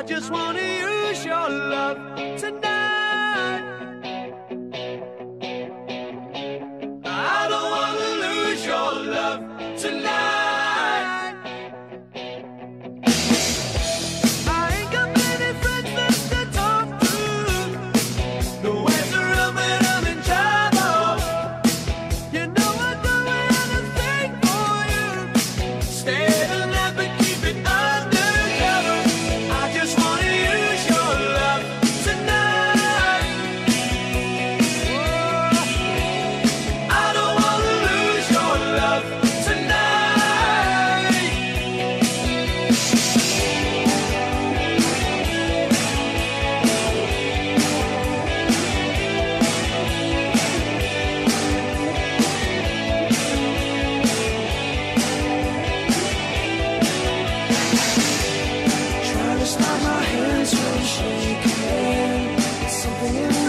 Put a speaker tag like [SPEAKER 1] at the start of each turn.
[SPEAKER 1] I just wanna use your love tonight. I don't wanna lose your love tonight. I ain't got many friends left to talk to. Nowhere to run when I'm in trouble. You know I'd do anything for you. Stay the night but keep it undercover. I just wanna use your love tonight. Oh, I don't wanna lose your love tonight. Trying to stop my hands from shaking. Something in